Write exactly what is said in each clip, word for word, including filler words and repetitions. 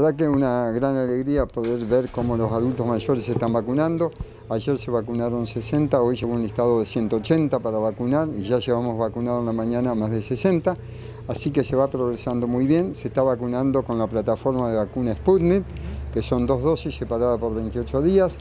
verdad que es una gran alegría poder ver cómo los adultos mayores se están vacunando. Ayer se vacunaron sesenta, hoy llegó un listado de ciento ochenta para vacunar y ya llevamos vacunado en la mañana más de sesenta. Así que se va progresando muy bien. Se está vacunando con la plataforma de vacuna Sputnik, que son dos dosis separadas por veintiocho días.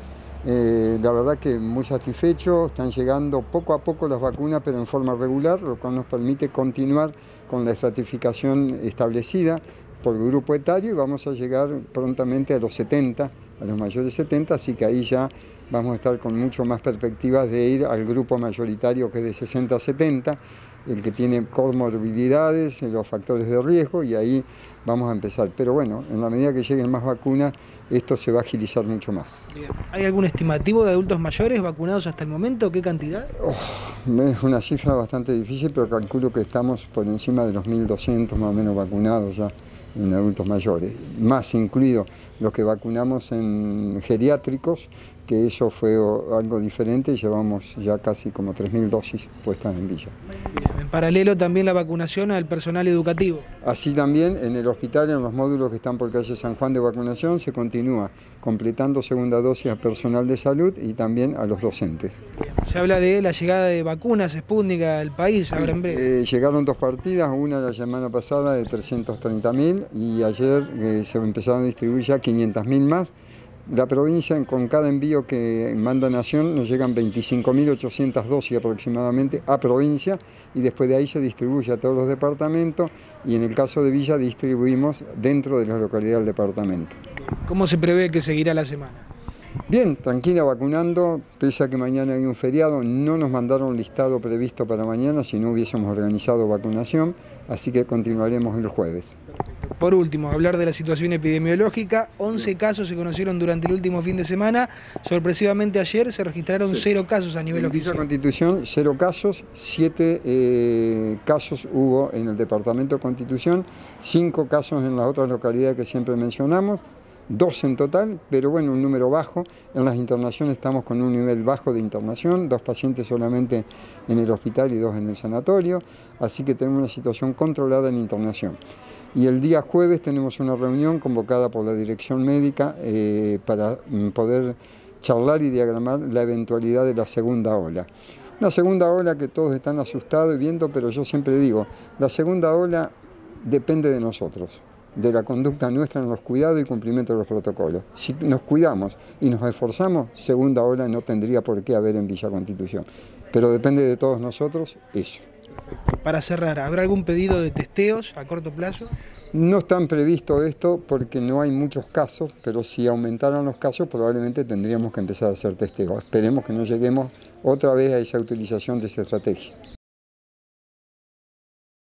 Eh, la verdad que muy satisfecho, están llegando poco a poco las vacunas, pero en forma regular, lo cual nos permite continuar con la estratificación establecida por grupo etario y vamos a llegar prontamente a los setenta, a los mayores setenta, así que ahí ya vamos a estar con mucho más perspectivas de ir al grupo mayoritario que es de sesenta a setenta, el que tiene comorbilidades, los factores de riesgo, y ahí vamos a empezar. Pero bueno, en la medida que lleguen más vacunas, esto se va a agilizar mucho más. Bien. ¿Hay algún estimativo de adultos mayores vacunados hasta el momento? ¿Qué cantidad? Oh, es una cifra bastante difícil, pero calculo que estamos por encima de los mil doscientos más o menos vacunados ya en adultos mayores, más incluido los que vacunamos en geriátricos, que eso fue algo diferente, y llevamos ya casi como tres mil dosis puestas en Villa. En paralelo también la vacunación al personal educativo. Así también en el hospital, en los módulos que están por calle San Juan de vacunación, se continúa completando segunda dosis a personal de salud y también a los docentes. Se habla de la llegada de vacunas Sputnik al país, ahora en breve. Eh, llegaron dos partidas, una la semana pasada de trescientos treinta mil y ayer eh, se empezaron a distribuir ya quinientas mil más. La provincia, con cada envío que manda Nación, nos llegan veinticinco mil ochocientas dosis aproximadamente a provincia, y después de ahí se distribuye a todos los departamentos, y en el caso de Villa distribuimos dentro de la localidad del departamento. ¿Cómo se prevé que seguirá la semana? Bien, tranquila, vacunando, pese a que mañana hay un feriado, no nos mandaron listado previsto para mañana si no hubiésemos organizado vacunación, así que continuaremos el jueves. Por último, hablar de la situación epidemiológica. once casos se conocieron durante el último fin de semana. Sorpresivamente ayer se registraron sí. cero casos a nivel en oficial. En Constitución, cero casos, siete eh, casos hubo en el departamento de Constitución, cinco casos en las otras localidades que siempre mencionamos, dos en total, pero bueno, un número bajo. En las internaciones estamos con un nivel bajo de internación, dos pacientes solamente en el hospital y dos en el sanatorio, así que tenemos una situación controlada en internación. Y el día jueves tenemos una reunión convocada por la dirección médica eh, para poder charlar y diagramar la eventualidad de la segunda ola. Una segunda ola que todos están asustados y viendo, pero yo siempre digo, la segunda ola depende de nosotros, de la conducta nuestra en los cuidados y cumplimiento de los protocolos. Si nos cuidamos y nos esforzamos, segunda ola no tendría por qué haber en Villa Constitución. Pero depende de todos nosotros eso. Para cerrar, ¿habrá algún pedido de testeos a corto plazo? No están previsto esto porque no hay muchos casos, pero si aumentaran los casos probablemente tendríamos que empezar a hacer testeos. Esperemos que no lleguemos otra vez a esa utilización de esa estrategia.